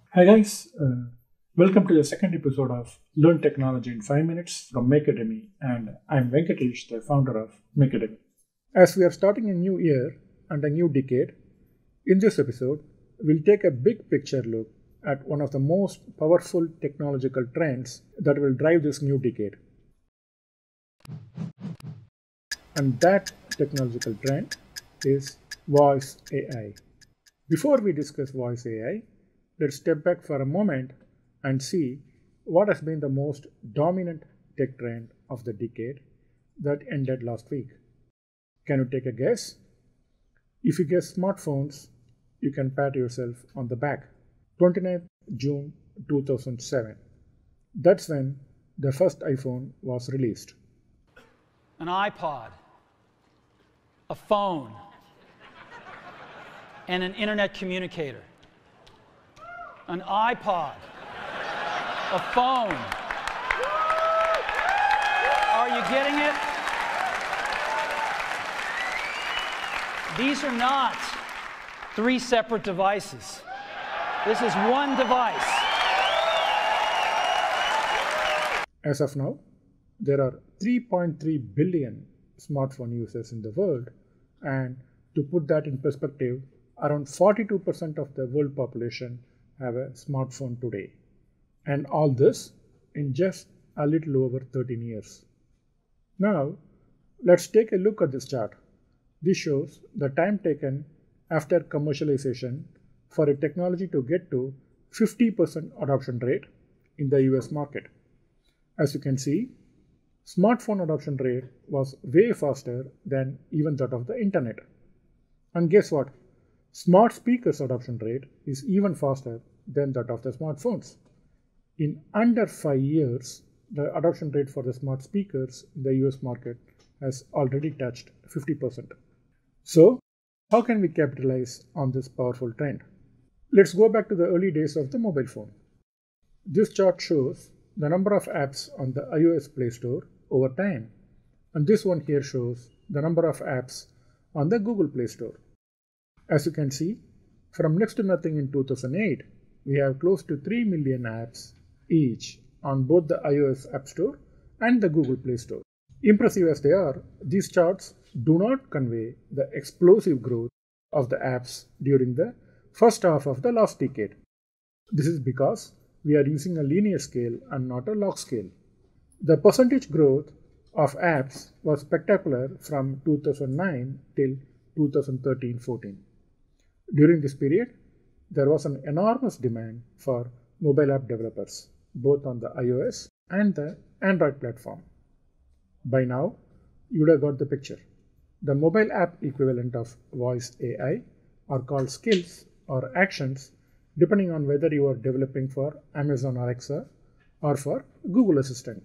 Hi guys, welcome to the second episode of Learn Technology in 5 Minutes from Macademy, and I'm Venkatesh, the founder of Macademy. As we are starting a new year and a new decade, in this episode, we'll take a big picture look at one of the most powerful technological trends that will drive this new decade. And that technological trend is voice AI. Before we discuss voice AI, let's step back for a moment and see what has been the most dominant tech trend of the decade that ended last week. Can you take a guess? If you guess smartphones, you can pat yourself on the back. 29th June 2007. That's when the first iPhone was released. An iPod, a phone, and an internet communicator. An iPod, a phone. Are you getting it? These are not three separate devices. This is one device. As of now, there are 3.3 billion smartphone users in the world, and to put that in perspective, around 42% of the world population have a smartphone today, and all this in just a little over 13 years. Now, let's take a look at this chart. This shows the time taken after commercialization for a technology to get to 50% adoption rate in the US market. As you can see, smartphone adoption rate was way faster than even that of the internet. And guess what? Smart speakers adoption rate is even faster than that of the smartphones. In under 5 years, the adoption rate for the smart speakers in the US market has already touched 50%. So, how can we capitalize on this powerful trend? Let's go back to the early days of the mobile phone. This chart shows the number of apps on the iOS Play Store over time, and this one here shows the number of apps on the Google Play Store. As you can see, from next to nothing in 2008, we have close to 3 million apps each on both the iOS App Store and the Google Play Store. Impressive as they are, these charts do not convey the explosive growth of the apps during the first half of the last decade. This is because we are using a linear scale and not a log scale. The percentage growth of apps was spectacular from 2009 till 2013-14. During this period, there was an enormous demand for mobile app developers, both on the iOS and the Android platform. By now, you would have got the picture. The mobile app equivalent of voice AI are called skills or actions, depending on whether you are developing for Amazon Alexa or for Google Assistant.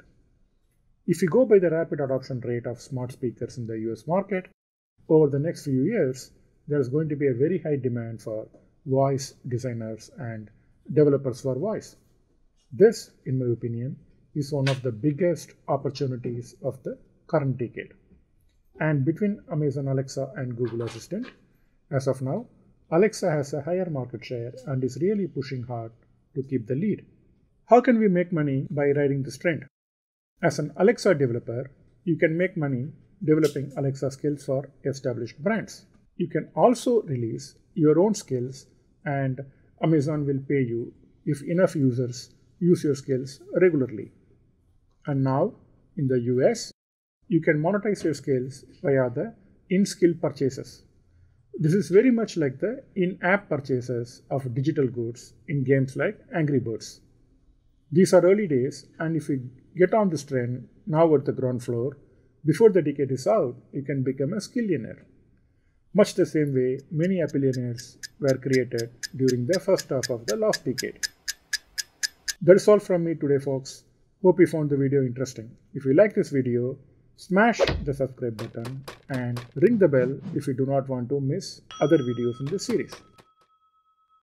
If you go by the rapid adoption rate of smart speakers in the US market, over the next few years, there is going to be a very high demand for voice designers and developers for voice. This, in my opinion, is one of the biggest opportunities of the current decade. And between Amazon Alexa and Google Assistant, as of now, Alexa has a higher market share and is really pushing hard to keep the lead. How can we make money by riding this trend? As an Alexa developer, you can make money developing Alexa skills for established brands. You can also release your own skills, and Amazon will pay you if enough users use your skills regularly. And now, in the US, you can monetize your skills via the in-skill purchases. This is very much like the in-app purchases of digital goods in games like Angry Birds. These are early days, and if you get on this trend now at the ground floor, before the decade is out, you can become a skillionaire. Much the same way many Appleionaires were created during the first half of the last decade. That's all from me today, folks. Hope you found the video interesting. If you like this video, smash the subscribe button and ring the bell if you do not want to miss other videos in this series.